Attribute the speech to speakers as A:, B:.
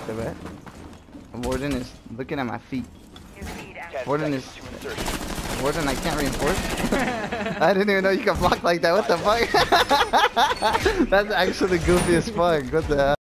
A: the bet. Warden is looking at my feet.
B: 10
A: Warden
B: seconds
A: is.
B: to insertion.
A: Warden, I can't reinforce. I didn't even know you could block like that. What the fuck? That's actually goofy as fuck. What the hell?